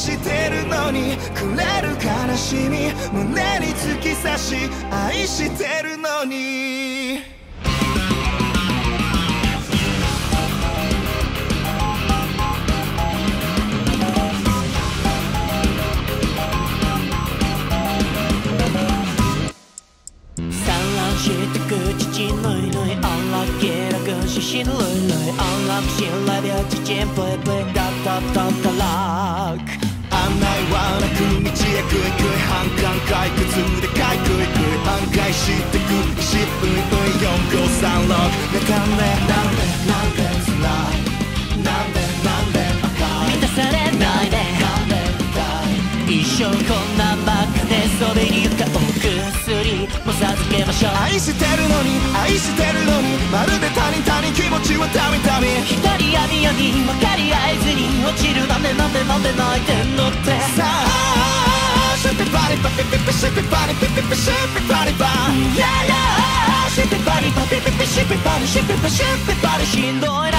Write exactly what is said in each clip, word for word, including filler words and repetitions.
してるのにくれる悲しみ胸に突き刺し愛してるのにしてく父のいのいあらけらくししのいのいあらくしらびゃちちんぽいぽいだったったったら案内はなく道へくいくい反感退屈でかいくいくい挽回してく石ういういよんごさんろくねかんでなんでなんでつらいなんでなんで赤い満たされないでなんで痛い一生こんなんばっかでそれにゆかお薬も授けましょう愛してるのに愛してるのにまるで他人他人気持ちはたみたみ一人闇夜に分かり合えずに落ちるなんでなんでなんで泣いてんのってさあシュピバリパピピピシュピバリピピピシュピバリバイヤイヤーシュピバリパピピピシュピバリシュピバシュピバリしんどいな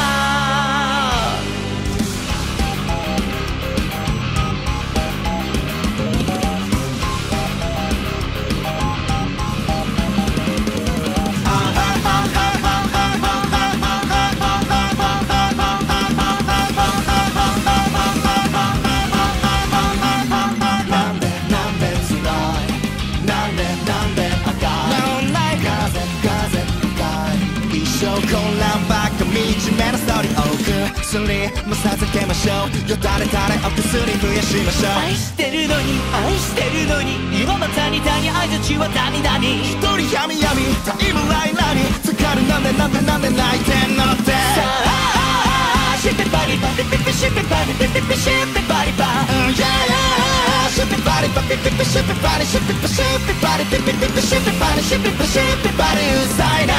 薬も授けましょうよだれたれお薬増やしましょう愛してるのに愛してるのに今またにたに相槌はダミダミ一人闇闇タイムラインラに疲れなんでなんでなんで泣いてんのってさあシュペバリバピピピシュペバリピピピシュペバリバイヤイヤーシュペバリバピピピシュペバリシュペピシュペバリピピピピシュペバリシュペピシュペバリうざいな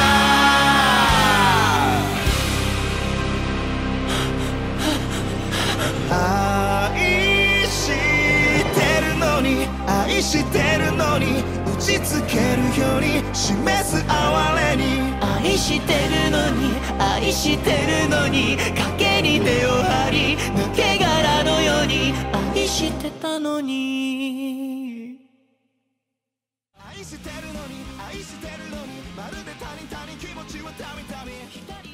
愛してるのに愛してるのに打ちつけるように示す哀れに愛してるのに愛してるのに賭けに手を張り抜け殻のように愛してたのに愛してるのに愛してるのにまるで他人他人気持ちはたみたみ